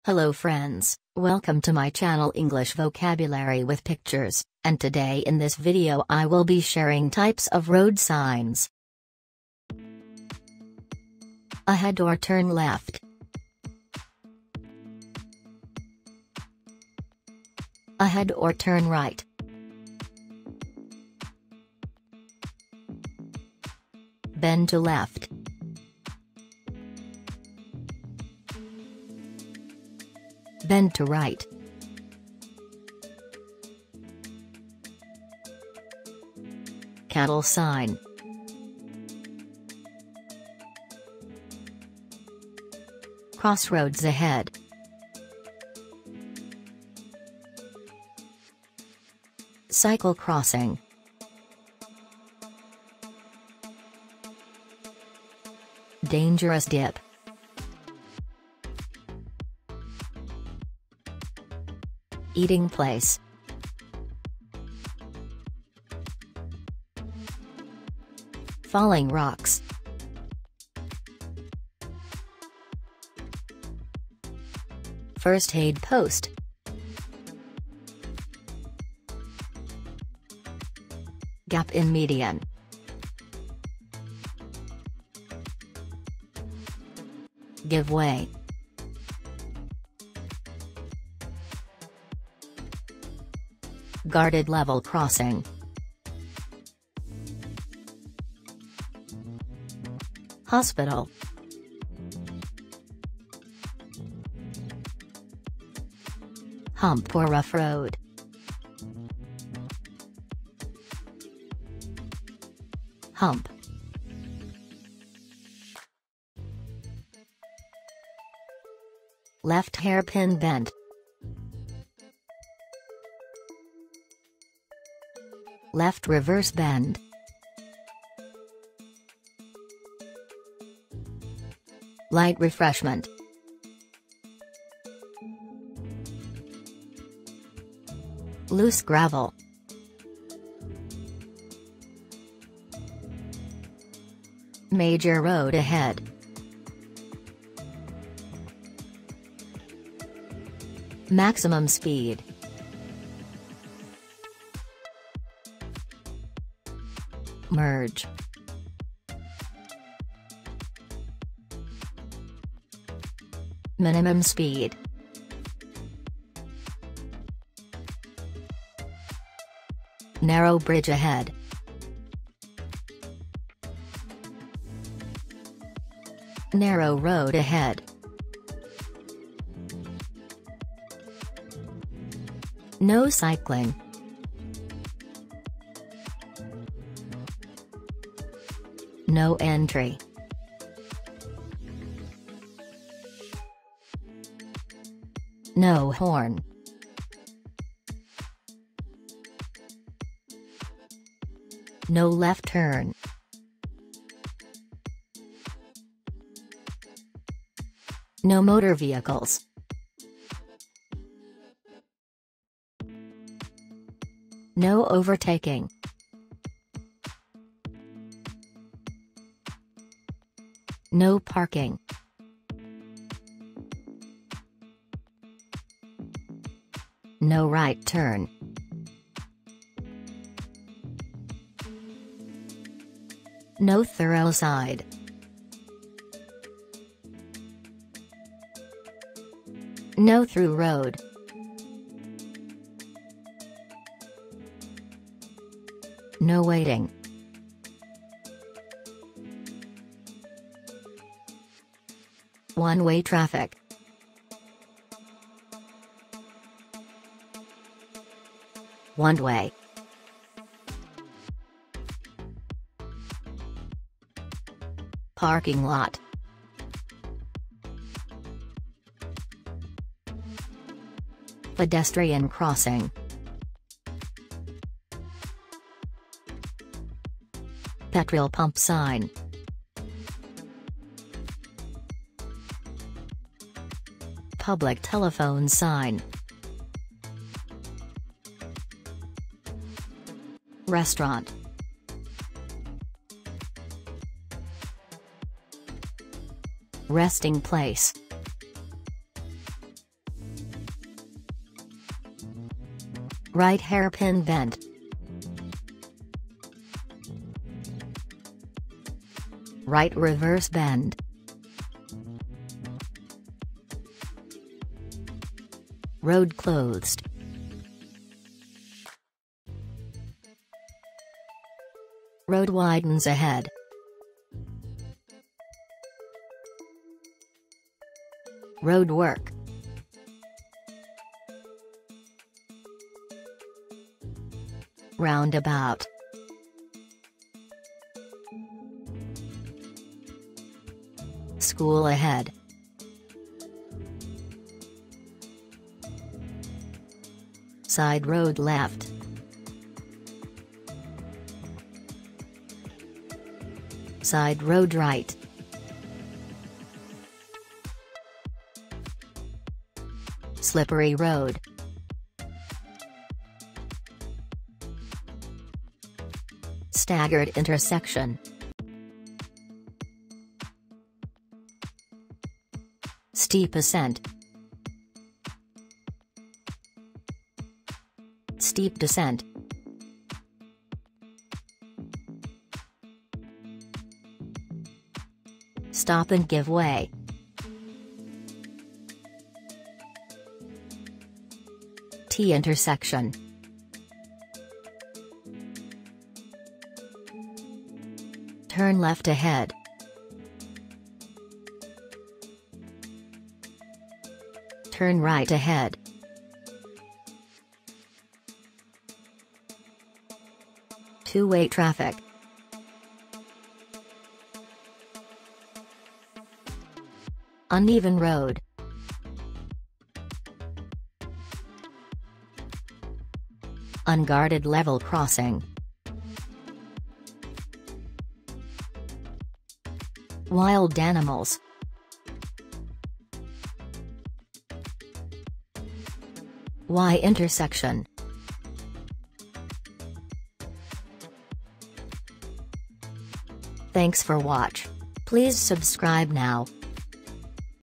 Hello friends, welcome to my channel English Vocabulary with Pictures, and today in this video I will be sharing types of road signs. Ahead or turn left. Ahead or turn right. Bend to left. Bend to right. Cattle sign. Crossroads ahead. Cycle crossing. Dangerous dip. Eating place. Falling rocks. First aid post. Gap in median. Give way. Guarded level crossing. Hospital. Hump or rough road. Hump. Left hairpin bend. Left reverse bend. Light refreshment. Loose gravel. Major road ahead. Maximum speed. Merge. Minimum speed. Narrow bridge ahead. Narrow road ahead. No cycling. No entry. No horn. No left turn. No motor vehicles. No overtaking. No parking. No right turn. No thorough side. No through road. No waiting. One-way traffic. One way. Parking lot. Pedestrian crossing. Petrol pump sign. Public telephone sign. Restaurant. Resting place. Right hairpin bend. Right reverse bend. Road closed. Road widens ahead. Road work. Roundabout. School ahead. Side road left. Side road right. Slippery road. Staggered intersection. Steep ascent. Steep descent. Stop and give way. T intersection. Turn left ahead. Turn right ahead. Two-way traffic. Uneven road. Unguarded level crossing. Wild animals. Y intersection. Thanks for watch. Please subscribe now.